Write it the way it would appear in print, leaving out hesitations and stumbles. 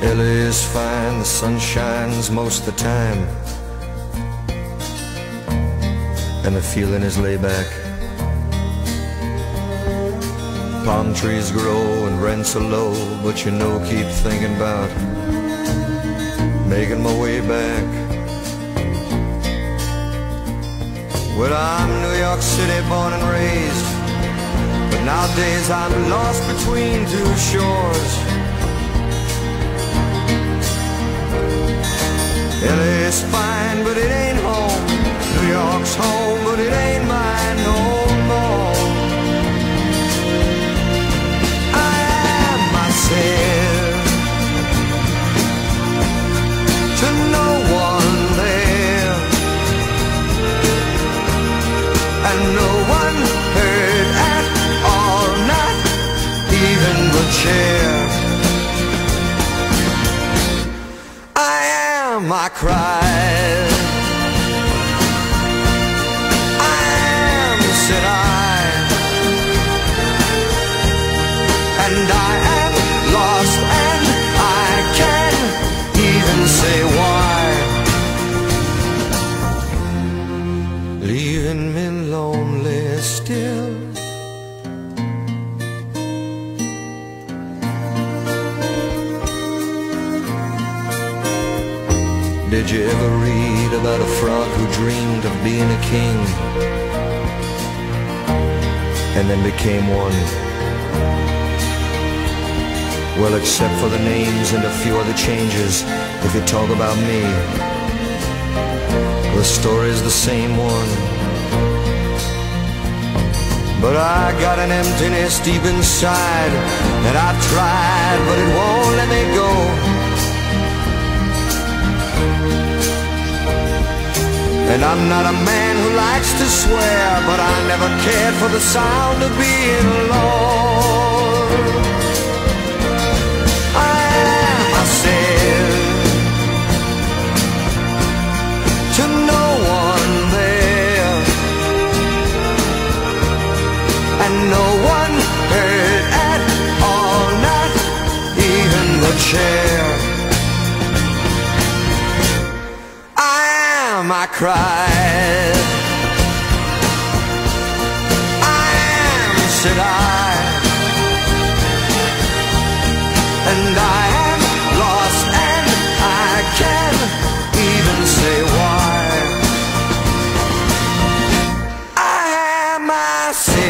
LA is fine, the sun shines most of the time, and the feeling is laid back. Palm trees grow and rents are low, but you know, keep thinking about making my way back. Well, I'm New York City born and raised, but nowadays I'm lost between two shores. LA's fine, but it ain't home. New York's home, but it ain't mine no more. I am myself to no one there, and no one heard at all, not even the chair. I cried, I am, said I, and I am lost, and I can't even say why. Leaving me lonely still. Did you ever read about a frog who dreamed of being a king and then became one? Well, except for the names and a few other changes, if you talk about me, the story's the same one. But I got an emptiness deep inside that I've tried, but it won't let me go. And I'm not a man who likes to swear, but I never cared for the sound of being alone. I am myself to no one there, and no one heard at all, not even the chair. I cried, I am, said I, and I am lost, and I can't even say why. I am myself.